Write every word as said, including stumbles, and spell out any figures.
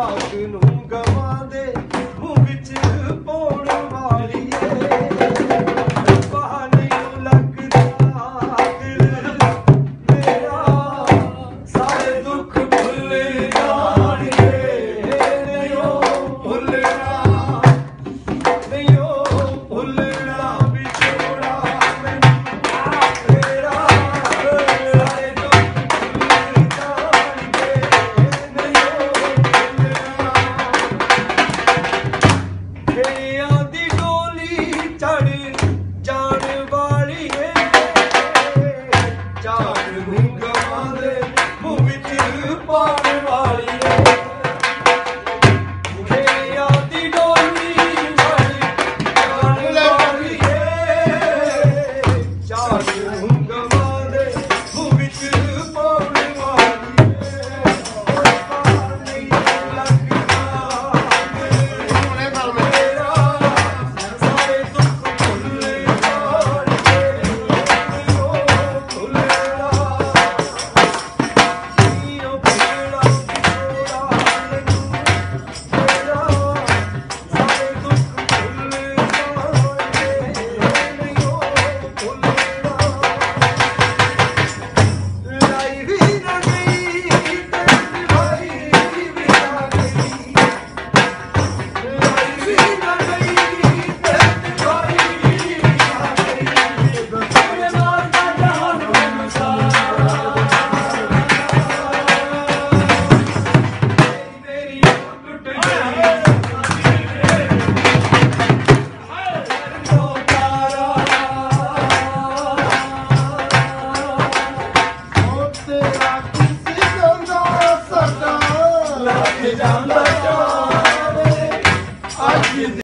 ਰਾਤ ਨੂੰ ਗਵਾਂ ਦੇ ਮੂੰਹ ਵਿੱਚ ਪਾਉਣ ਵਾਲੀਏ ਬਹਾਨੇ ਲੱਗਦਾ ਦਿਲ ਮੇਰਾ ਸਾਰੇ ਦੁੱਖ ਭੁੱਲ ਜਾਣਗੇ ਨਹੀਂ ਉਹ ਭੁੱਲਣਾ ਨਹੀਂ ਉਹ ਭੁੱਲਣਾ ਵਿਛੋੜਾ ਮੈਨੂੰ ਤੇਰਾ ਸਾਰੇ ਦੁੱਖ ਭੁੱਲ ਜਾਣਗੇ ਨਹੀਂ ਉਹ ਭੁੱਲਣਾ ਖੇੜਿਆਂ ਦੀ ਡੋਲੀ ਚੜ ਜਾਣ ਵਾਲੀ ਏ ਜਾਣ ਨੂੰ ਗਵਾਂ ਦੇ ਮੂੰਹ ਵਿੱਚ ਪਾ